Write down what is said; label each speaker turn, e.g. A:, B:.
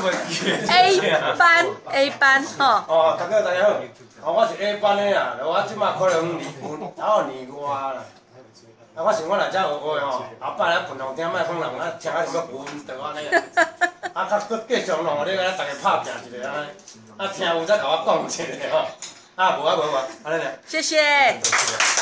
A: 袂记。
B: A 班吼。
A: 哦，大家好，我是 A 班的啦，我即马可能年外啦。啊，我想我若遮学学吼，后摆来分互听卖讲人啊听啊是要晕倒安尼啊，啊，较搁继续弄，你安大家拍拼一下安尼，啊听有才甲我讲一下吼，啊无啊，安尼俩。
B: 谢谢。